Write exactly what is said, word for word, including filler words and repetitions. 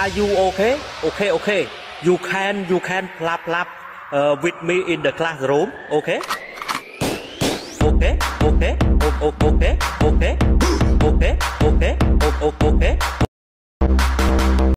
Are you okay? Okay, okay. You can, you can clap, clap uh, with me in the classroom. Okay? Okay, okay, okay, okay, okay.